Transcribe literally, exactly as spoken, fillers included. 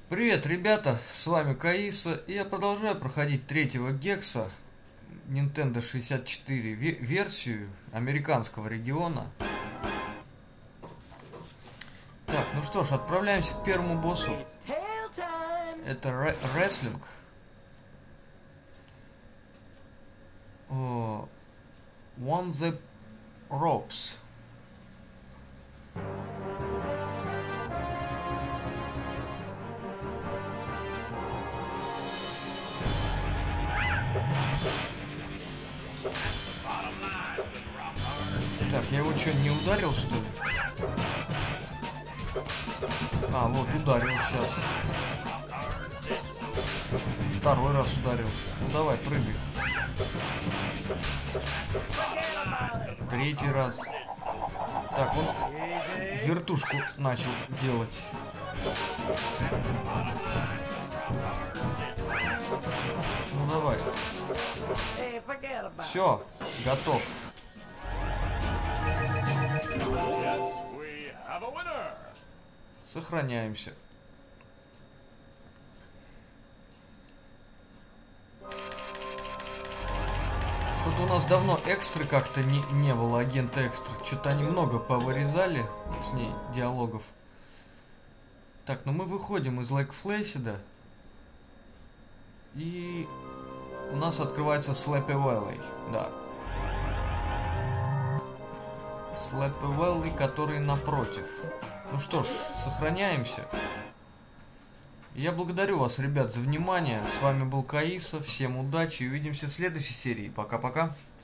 Привет, ребята, с вами Каиса, и я продолжаю проходить третьего Гекса Nintendo шестьдесят четыре ве- версию американского региона. Так, ну что ж, отправляемся к первому боссу. Это ре- рестлинг. О, One the Ropes. Так, я его что, не ударил, что ли? А, вот, ударил сейчас. Второй раз ударил. Ну давай, прыгай. Третий раз. Так, он вертушку начал делать. Ну давай. Все, готов. Сохраняемся. Что-то у нас давно экстры как-то не, не было, агента экстра. Что-то они много повырезали с ней диалогов. Так, ну мы выходим из Лейк Флэсида. И у нас открывается Слэппи Вэлли. Да. Слэппи Вэлли, который напротив. Ну что ж, сохраняемся. Я благодарю вас, ребят, за внимание. С вами был Каиса. Всем удачи и увидимся в следующей серии. Пока-пока.